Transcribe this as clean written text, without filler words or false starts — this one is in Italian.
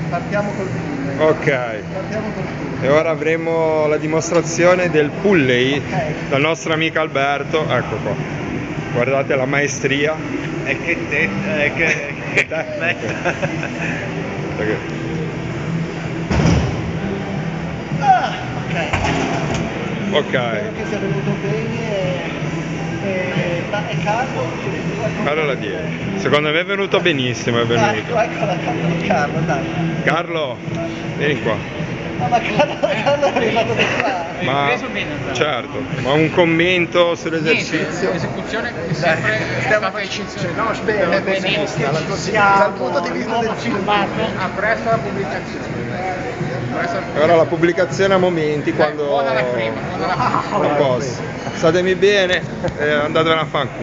Partiamo col pulley. Ok. Partiamo col pulley. E ora avremo la dimostrazione del pulley Ok. dal nostro amico Alberto. Ecco qua. Guardate la maestria. E che tecnica. Ah, ok. Ok. Spero che sia venuto bene e Carlo? Carlo là dietro. Secondo me è venuto benissimo, è venuto. Ecco la Carlo, dai. Carlo, vieni qua. Ma Carlo è arrivato da qua. Ma preso bene, certo, ma un commento sull'esercizio? L'esecuzione è sempre stata eccezionale. No, bene, benissimo. dal punto di vista del filmato. Appresso la pubblicazione. E ora la pubblicazione a momenti quando... Buona la prima, buona la prima. Non posso. Statemi bene e andatevene a fanculo.